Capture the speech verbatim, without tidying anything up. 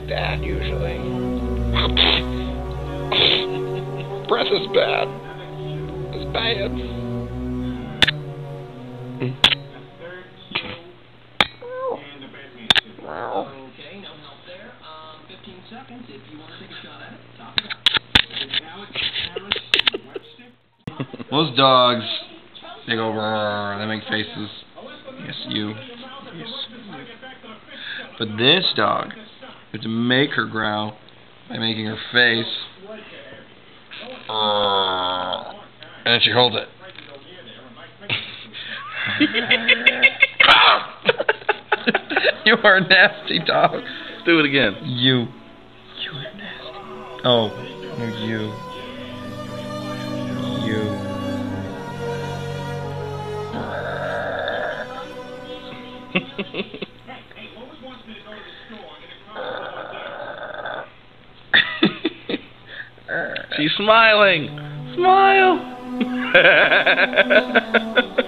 like that, usually. Breath is bad. It's bad. Okay, no help there. Um, fifteen seconds if you want to take a shot at it. Talk it out. Most dogs, they go roar, they make faces. Yes, you. Yes. But this dog, you have to make her growl by making her face. And then she holds it. You are a nasty dog. Let's do it again. You. You are nasty. Oh, no, you. You. She's smiling. Smile.